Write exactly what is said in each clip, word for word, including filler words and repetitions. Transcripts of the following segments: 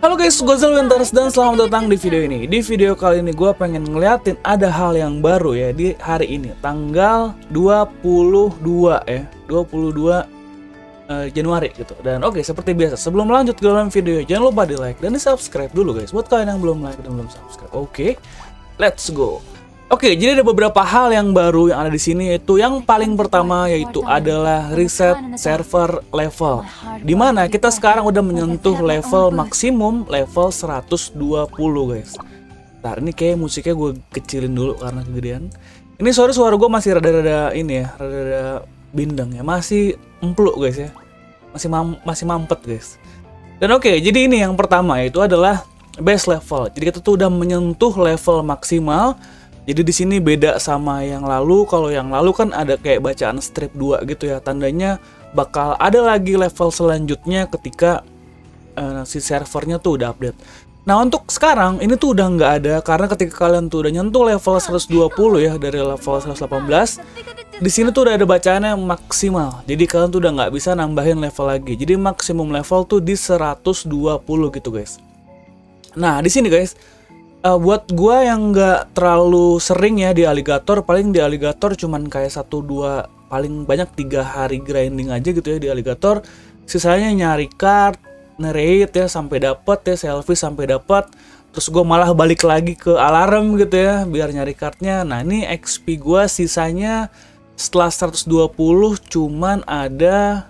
Halo guys, gue Zalwinters dan selamat datang di video ini. Di video kali ini gue pengen ngeliatin ada hal yang baru ya di hari ini, tanggal dua puluh dua ya, dua puluh dua uh, Januari gitu. Dan oke, okay, seperti biasa, sebelum lanjut ke dalam video, jangan lupa di like dan di subscribe dulu guys. Buat kalian yang belum like dan belum subscribe, oke, okay, let's go. Oke, okay, jadi ada beberapa hal yang baru yang ada di sini, yaitu yang paling pertama yaitu adalah reset server level, dimana kita sekarang udah menyentuh level maksimum level seratus dua puluh guys. Ntar ini kayak musiknya gue kecilin dulu karena kegedean. Ini sorry suara gue masih rada-rada ini ya, rada-rada bindeng ya, masih empluk guys ya, masih mam masih mampet guys. Dan oke, okay, jadi ini yang pertama yaitu adalah base level. Jadi kita tuh udah menyentuh level maksimal. Jadi di sini beda sama yang lalu. Kalau yang lalu kan ada kayak bacaan strip dua gitu ya. Tandanya bakal ada lagi level selanjutnya ketika uh, si servernya tuh udah update. Nah untuk sekarang ini tuh udah nggak ada, karena ketika kalian tuh udah nyentuh level seratus dua puluh ya dari level seratus delapan belas, di sini tuh udah ada bacaannya maksimal. Jadi kalian tuh udah nggak bisa nambahin level lagi. Jadi maksimum level tuh di seratus dua puluh gitu guys. Nah di sini guys, Uh, buat gua yang nggak terlalu sering ya di Alligator, paling di Alligator cuman kayak satu dua, paling banyak tiga hari grinding aja gitu ya di Alligator. Sisanya nyari card, nge-raid ya sampai dapet ya, selfie sampai dapet. Terus gua malah balik lagi ke alarm gitu ya biar nyari cardnya. Nah ini X P gua sisanya setelah seratus dua puluh cuman ada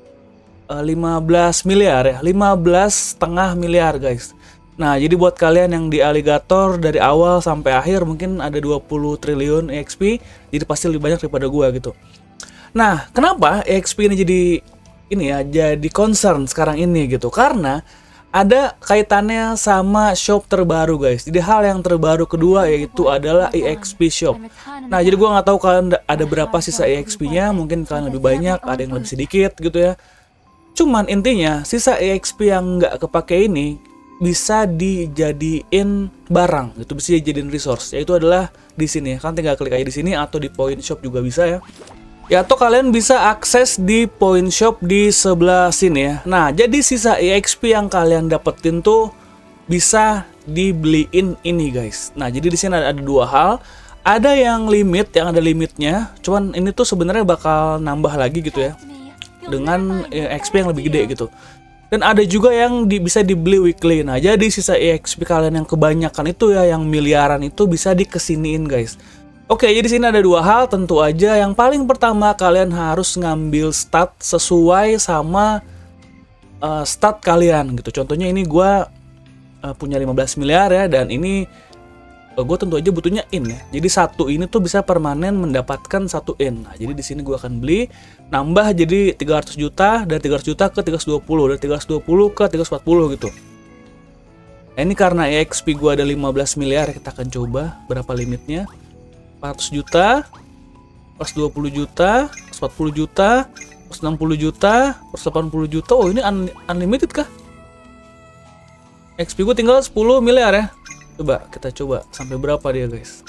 uh, lima belas miliar ya, lima belas setengah miliar guys. Nah, jadi buat kalian yang di Alligator dari awal sampai akhir mungkin ada dua puluh triliun E X P, jadi pasti lebih banyak daripada gua gitu. Nah, kenapa E X P ini jadi ini ya, jadi concern sekarang ini gitu? Karena ada kaitannya sama shop terbaru guys. Jadi hal yang terbaru kedua yaitu adalah E X P shop. Nah, jadi gua nggak tahu kalian ada berapa sisa E X P-nya, mungkin kalian lebih banyak, ada yang lebih sedikit gitu ya. Cuman intinya sisa E X P yang nggak kepake ini bisa dijadiin barang gitu, bisa dijadiin resource, yaitu adalah di sini ya. Kan tinggal klik aja di sini atau di point shop juga bisa ya. Ya atau kalian bisa akses di point shop di sebelah sini ya. Nah, jadi sisa E X P yang kalian dapetin tuh bisa dibeliin ini guys. Nah, jadi di sini ada, ada dua hal. Ada yang limit, yang ada limitnya. Cuman ini tuh sebenarnya bakal nambah lagi gitu ya, dengan E X P yang lebih gede gitu. Dan ada juga yang di, bisa dibeli weekly. Nah, jadi sisa E X P kalian yang kebanyakan itu ya, yang miliaran itu bisa dikesiniin guys. Oke, jadi sini ada dua hal tentu aja. Yang paling pertama, kalian harus ngambil stat sesuai sama uh, stat kalian gitu. Contohnya ini gue uh, punya lima belas miliar ya, dan ini uh, gue tentu aja butuhnya in ya. Jadi satu ini tuh bisa permanen mendapatkan satu in. Nah, jadi di sini gue akan beli, nambah jadi tiga ratus juta, dari tiga ratus juta ke tiga ratus dua puluh, dari tiga ratus dua puluh ke tiga ratus empat puluh gitu. Nah, ini karena E X P gua ada lima belas miliar, kita akan coba berapa limitnya. empat ratus juta, seratus dua puluh juta, seratus empat puluh juta, seratus enam puluh juta, seratus delapan puluh juta. Oh, ini un unlimited kah? X P gua tinggal sepuluh miliar ya. Coba kita coba sampai berapa dia guys.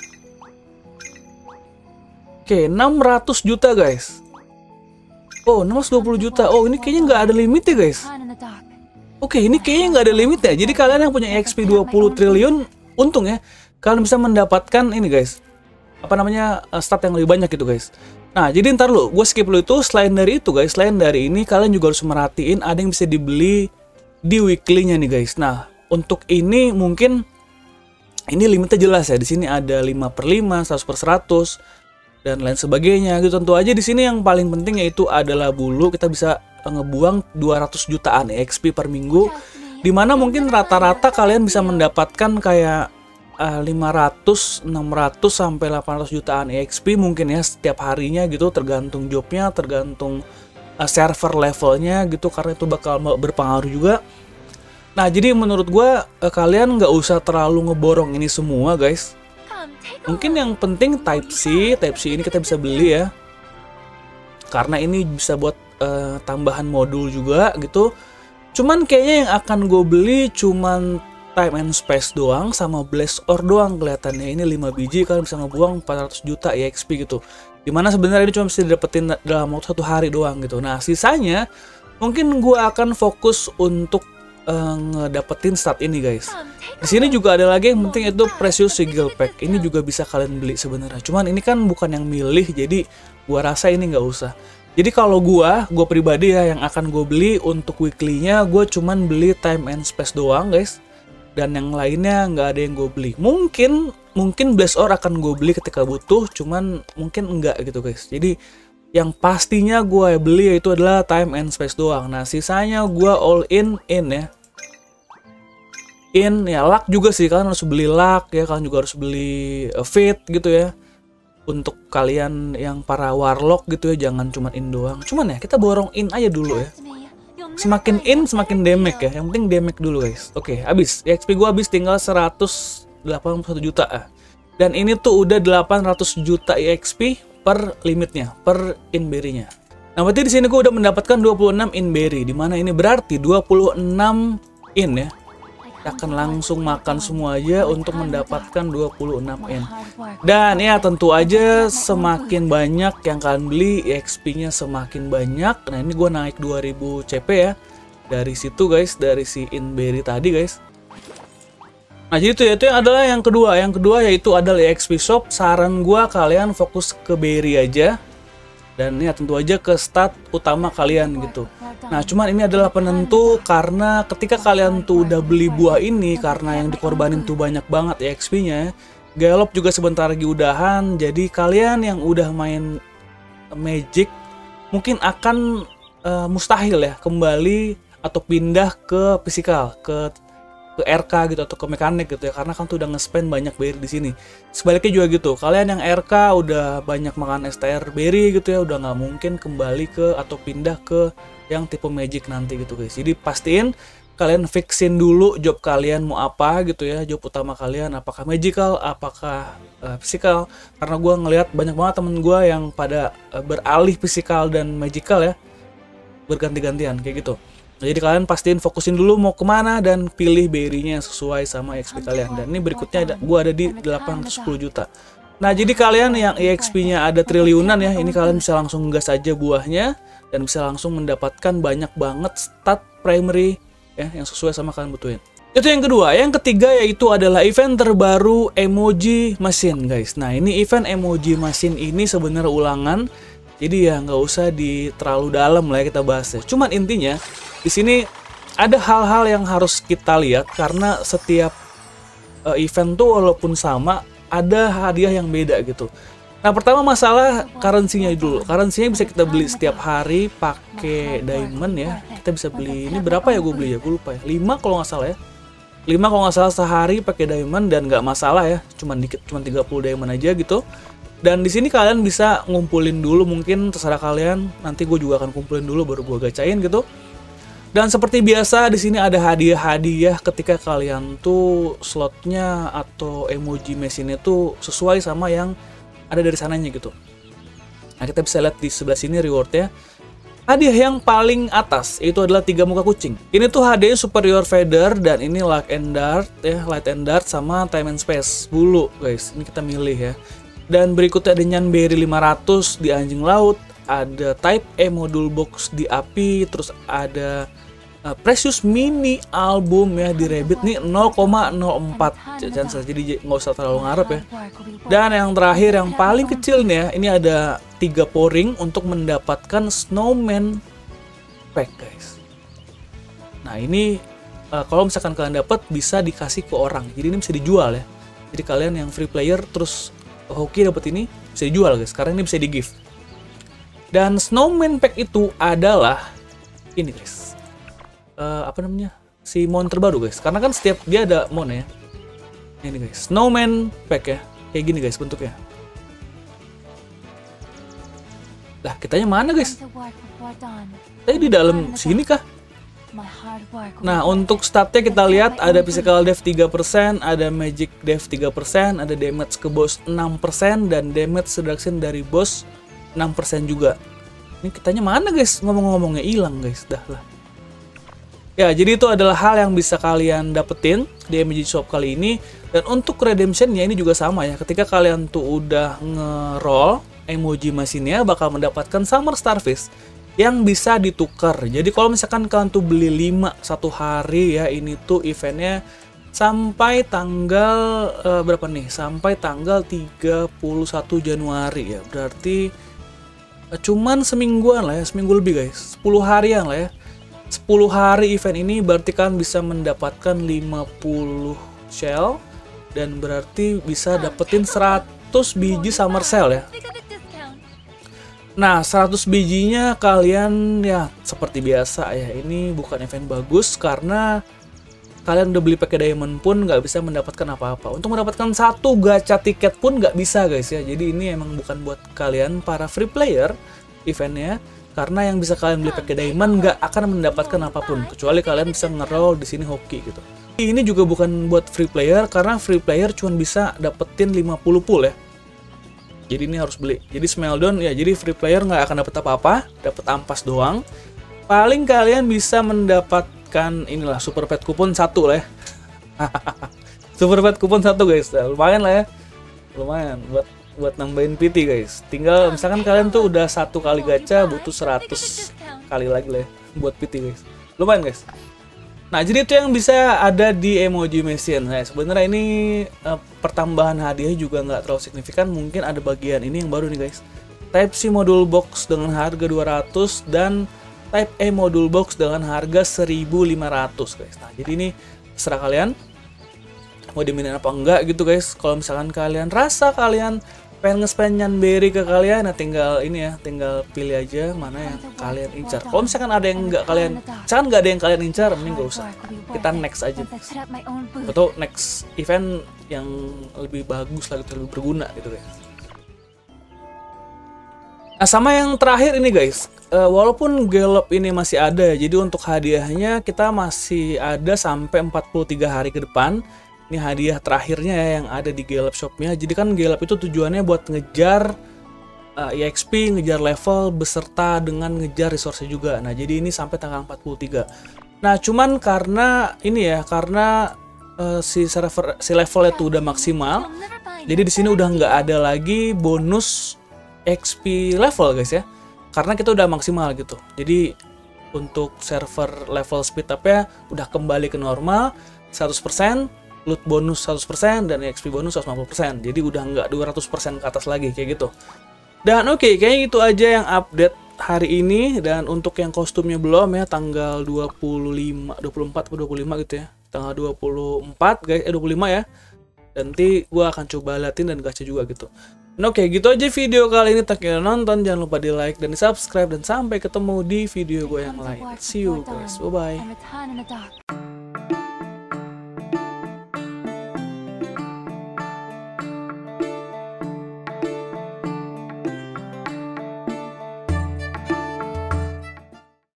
Oke, enam ratus juta guys. Oh, enam ratus dua puluh juta. Oh, ini kayaknya nggak ada limit ya guys. Oke, ini kayaknya nggak ada limit ya. Jadi kalian yang punya X P dua puluh triliun, untung ya, kalian bisa mendapatkan ini guys, apa namanya, stat yang lebih banyak gitu guys. Nah, jadi ntar lu, gue skip lu itu. Selain dari itu guys, selain dari ini, kalian juga harus merhatiin ada yang bisa dibeli di weekly-nya nih guys. Nah, untuk ini mungkin ini limitnya jelas ya. Di sini ada lima per lima, seratus per seratus. Dan lain sebagainya gitu. Tentu aja di sini yang paling penting yaitu adalah bulu. Kita bisa ngebuang dua ratus jutaan E X P per minggu, dimana mungkin rata-rata kalian bisa mendapatkan kayak uh, lima ratus, enam ratus sampai delapan ratus jutaan E X P mungkin ya setiap harinya gitu, tergantung jobnya, tergantung uh, server levelnya gitu, karena itu bakal berpengaruh juga. Nah, jadi menurut gua uh, kalian nggak usah terlalu ngeborong ini semua guys. Mungkin yang penting Type C, Type C ini kita bisa beli ya, karena ini bisa buat uh, tambahan modul juga gitu. Cuman kayaknya yang akan gue beli cuman Time and Space doang sama Blaze Ore doang kelihatannya. Ini lima biji, kalian bisa ngebuang empat ratus juta E X P gitu. Dimana sebenarnya ini cuma bisa didapetin dalam waktu satu hari doang gitu. Nah, sisanya mungkin gue akan fokus untuk uh, ngedapetin stat ini guys. Di sini juga ada lagi yang penting itu Precious Sigil Pack. Ini juga bisa kalian beli sebenarnya. Cuman ini kan bukan yang milih, jadi gua rasa ini nggak usah. Jadi kalau gua, gua pribadi ya yang akan gue beli untuk weekly-nya, gue cuman beli Time and Space doang guys. Dan yang lainnya nggak ada yang gue beli. Mungkin mungkin Blaze Ore akan gue beli ketika butuh, cuman mungkin enggak gitu guys. Jadi yang pastinya gue beli yaitu adalah Time and Space doang. Nah sisanya gue all in in ya. In ya, luck juga sih, kalian harus beli luck ya, kalian juga harus beli uh, fit gitu ya. Untuk kalian yang para warlock gitu ya, jangan cuma in doang. Cuman ya kita borong in aja dulu ya. Semakin in semakin damage ya. Yang penting damage dulu guys. Oke, habis. E X P gua habis tinggal seratus delapan puluh satu juta ah. Dan ini tuh udah delapan ratus juta E X P per limitnya, per in berry-nya. Nah, berarti di sini gua udah mendapatkan dua puluh enam in berry, dimana ini berarti dua puluh enam in ya. Kita akan langsung makan semua aja untuk mendapatkan dua puluh enam in. Dan ya tentu aja semakin banyak yang kalian beli, E X P-nya semakin banyak. Nah ini gue naik dua ribu C P ya. Dari situ guys, dari si Inberry tadi guys. Nah jadi itu ya, itu yang adalah yang kedua. Yang kedua yaitu adalah E X P Shop. Saran gue kalian fokus ke berry aja. Dan ya tentu aja ke stat utama kalian gitu. Nah cuman ini adalah penentu karena ketika kalian tuh udah beli buah ini, karena yang dikorbanin tuh banyak banget E X P-nya. Gallop juga sebentar lagi udahan, jadi kalian yang udah main Magic mungkin akan uh, mustahil ya kembali atau pindah ke physical, ke ke R K gitu atau ke mekanik gitu ya, karena kan tuh udah nge-spend banyak berry di sini. Sebaliknya juga gitu, kalian yang R K udah banyak makan S T R berry gitu ya, udah nggak mungkin kembali ke atau pindah ke yang tipe Magic nanti gitu guys. Jadi pastiin kalian fixin dulu job kalian mau apa gitu ya, job utama kalian apakah magical, apakah uh, physical. Karena gue ngelihat banyak banget temen gue yang pada uh, beralih physical dan magical ya, berganti-gantian kayak gitu. Nah, jadi kalian pastiin fokusin dulu mau kemana dan pilih berry-nya yang sesuai sama E X P kalian. Dan ini berikutnya ada, gue ada di delapan ratus sepuluh juta. Nah jadi kalian yang E X P-nya ada triliunan ya, ini kalian bisa langsung gas aja buahnya dan bisa langsung mendapatkan banyak banget stat primary ya yang sesuai sama kalian butuhin. Itu yang kedua. Yang ketiga yaitu adalah event terbaru Emoji Machine guys. Nah ini event Emoji Machine ini sebenarnya ulangan, jadi ya nggak usah di terlalu dalam lah ya kita bahasnya. Cuman intinya di sini ada hal-hal yang harus kita lihat karena setiap uh, event tuh walaupun sama ada hadiah yang beda gitu. Nah pertama masalah currency-nya dulu. Currency-nya bisa kita beli setiap hari pakai diamond ya. Kita bisa beli ini berapa ya gue beli ya? Gue lupa ya. lima kalau nggak salah ya. lima kalau nggak salah sehari pakai diamond dan nggak masalah ya. Cuman dikit, cuman tiga puluh diamond aja gitu. Dan di sini kalian bisa ngumpulin dulu, mungkin terserah kalian. Nanti gue juga akan kumpulin dulu baru gue gacain gitu. Dan seperti biasa di sini ada hadiah-hadiah ketika kalian tuh slotnya atau emoji machine itu sesuai sama yang ada dari sananya gitu. Nah kita bisa lihat di sebelah sini rewardnya. Hadiah yang paling atas itu adalah tiga muka kucing. Ini tuh hadiahnya superior feather dan ini light and dark ya, light and dark sama time and space bulu guys. Ini kita milih ya. Dan berikutnya ada Nyanberry lima ratus di anjing laut, ada type E modul box di api, terus ada uh, Precious mini album ya di rabbit nih nol koma nol empat chance, jadi nggak usah terlalu ngarep ya. Dan yang terakhir yang paling kecil nih ya, ini ada tiga pouring untuk mendapatkan snowman pack guys. Nah ini uh, kalau misalkan kalian dapat bisa dikasih ke orang, jadi ini bisa dijual ya. Jadi kalian yang free player terus hoki dapat ini bisa dijual guys, karena ini bisa di gift. Dan snowman pack itu adalah ini guys, uh, apa namanya, si mon terbaru guys, karena kan setiap dia ada mon ya. Ini guys, snowman pack ya, kayak gini guys bentuknya. Lah kitanya mana guys? Tadi di dalam sini kah? Nah untuk statnya kita lihat ada physical def tiga persen, ada magic def tiga persen, ada damage ke boss enam persen, dan damage seduction dari boss enam persen juga. Ini kitanya mana guys? Ngomong-ngomongnya hilang guys, dah lah. Ya jadi itu adalah hal yang bisa kalian dapetin di M G Shop kali ini. Dan untuk redemptionnya ini juga sama ya, ketika kalian tuh udah nge-roll emoji mesinnya bakal mendapatkan Summer Starfish. yang bisa ditukar. Jadi kalau misalkan kalian tuh beli lima satu hari ya, ini tuh eventnya sampai tanggal uh, berapa nih? Sampai tanggal tiga puluh satu Januari ya. Berarti uh, cuman semingguan lah ya, seminggu lebih guys. sepuluh harian lah ya. sepuluh hari event ini berarti kalian bisa mendapatkan lima puluh shell dan berarti bisa dapetin seratus biji summer shell ya. Nah, seratus bijinya kalian ya seperti biasa ya, ini bukan event bagus karena kalian udah beli pakai diamond pun nggak bisa mendapatkan apa-apa. Untuk mendapatkan satu gacha tiket pun nggak bisa guys ya. Jadi ini emang bukan buat kalian para free player eventnya, karena yang bisa kalian beli pakai diamond nggak akan mendapatkan apapun kecuali kalian bisa ngeroll di sini hoki gitu. Ini juga bukan buat free player karena free player cuma bisa dapetin lima puluh pool ya. Jadi ini harus beli. Jadi Smeldon ya, jadi free player nggak akan dapet apa-apa, dapet ampas doang. Paling kalian bisa mendapatkan inilah super pet kupon satu lah ya. Super pet kupon satu guys, nah, lumayan lah ya, lumayan buat buat nambahin P T guys. Tinggal misalkan kalian tuh udah satu kali gacha butuh seratus kali lagi lah ya, buat P T guys. Lumayan guys. Nah, jadi itu yang bisa ada di emoji machine. Nah, sebenarnya ini uh, pertambahan hadiah juga nggak terlalu signifikan. Mungkin ada bagian ini yang baru nih guys. Type C modul box dengan harga dua ratus dan Type A modul box dengan harga seribu lima ratus guys. Nah, jadi ini terserah kalian mau dimainin apa enggak gitu guys. Kalau misalkan kalian rasa kalian pengen nge-spam Nyanberry ke kalian, nah tinggal ini ya, tinggal pilih aja mana yang kalian incar. Kalau misalkan ada yang nggak kalian, misalkan nggak ada yang kalian incar, mending nggak usah. Kita next aja, atau next event yang lebih bagus lah, gitu, lebih berguna gitu guys. Nah, sama yang terakhir ini guys, uh, walaupun Gallop ini masih ada, jadi untuk hadiahnya kita masih ada sampai empat puluh tiga hari ke depan. Ini hadiah terakhirnya ya yang ada di Gallop Shop-nya. Jadi kan Gallop itu tujuannya buat ngejar uh, E X P, ngejar level beserta dengan ngejar resource juga. Nah, jadi ini sampai tanggal empat puluh tiga. Nah, cuman karena ini ya, karena uh, si server si levelnya tuh udah maksimal. Jadi di sini udah nggak ada lagi bonus X P level guys ya. Karena kita udah maksimal gitu. Jadi untuk server level speed up-nya udah kembali ke normal seratus persen. Loot bonus seratus persen dan X P bonus seratus lima puluh persen. Jadi udah nggak dua ratus persen ke atas lagi kayak gitu. Dan oke, okay, kayaknya itu aja yang update hari ini. Dan untuk yang kostumnya belum ya, tanggal dua puluh lima, dua puluh empat atau dua puluh lima gitu ya. Tanggal dua puluh empat guys, eh dua puluh lima ya. Nanti gua akan coba liatin dan gacha juga gitu. Nah, oke, okay, gitu aja video kali ini. Thank you udah nonton, jangan lupa di like dan di subscribe, dan sampai ketemu di video gue yang lain. See you guys, bye bye.